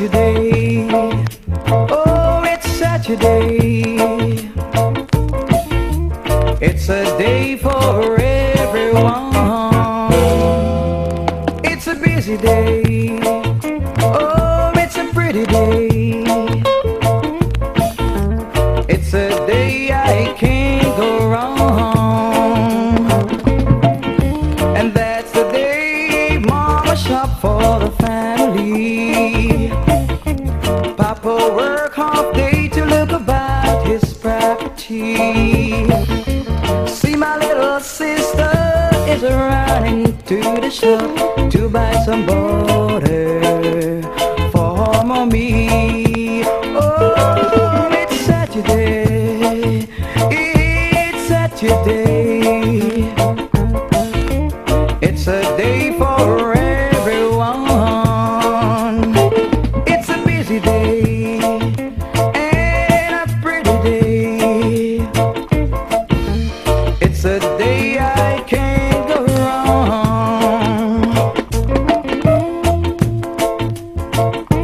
Saturday. Oh, it's Saturday. It's a day for everyone. It's a busy day. Oh, it's a pretty day. It's a day I can't go wrong. And that's the day Mama shop for the family. Papa work half day to look about his property. See, my little sister is running to the shop to buy some butter for mommy. Oh, it's Saturday. It's Saturday. It's a day for everyone. It's a busy day and a pretty day. It's a day I can't go wrong.